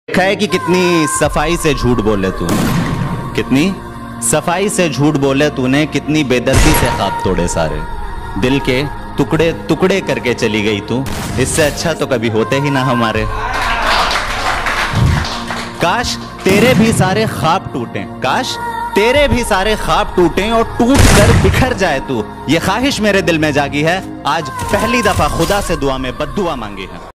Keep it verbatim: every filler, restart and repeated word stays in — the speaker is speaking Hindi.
देखा है कि कितनी सफाई से झूठ बोले तू, कितनी सफाई से झूठ बोले तूने, कितनी बेदर्दी से ख्वाब तोड़े सारे, दिल के टुकड़े टुकड़े करके चली गई तू। इससे अच्छा तो कभी होते ही ना हमारे। काश तेरे भी सारे ख्वाब टूटें, काश तेरे भी सारे ख्वाब टूटें और टूट कर बिखर जाए तू। ये ख्वाहिश मेरे दिल में जागी है, आज पहली दफा खुदा से दुआ में बद्दुआ मांगी है।